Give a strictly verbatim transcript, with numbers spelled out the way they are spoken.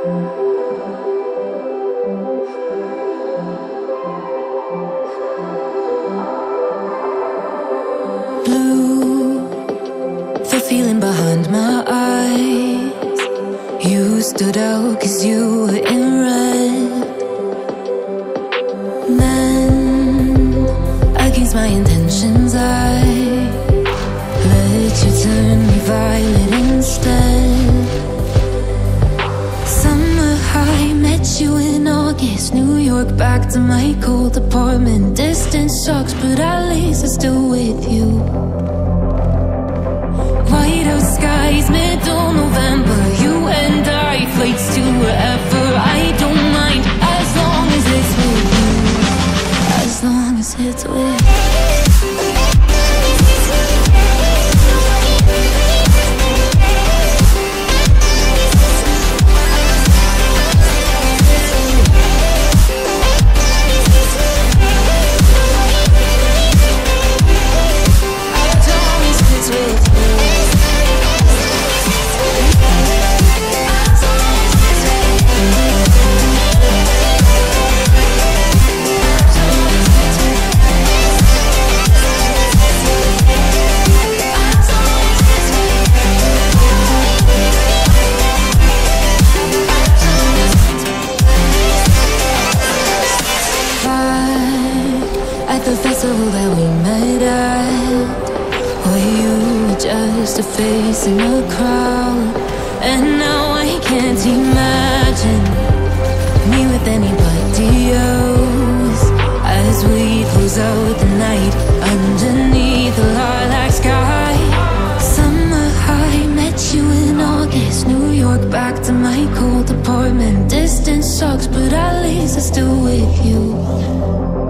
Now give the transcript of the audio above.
Blue, the feeling behind my eyes. You stood out cause you were in red. Men, against my intentions, I let you turn me violet instead. Summer high, met you in August. New York, back to my cold apartment. Distance sucks, but at least I'm still with you. Whiteout skies, middle November. You and I, flights to wherever. I don't mind, as long as it's with you. As long as it's with you. The festival that we met at, where you were just a face in a crowd. And now I can't imagine me with anybody else, as we close out the night underneath the lilac sky. Summer high, met you in August. New York, back to my cold apartment. Distance sucks, but at least I'm still with you.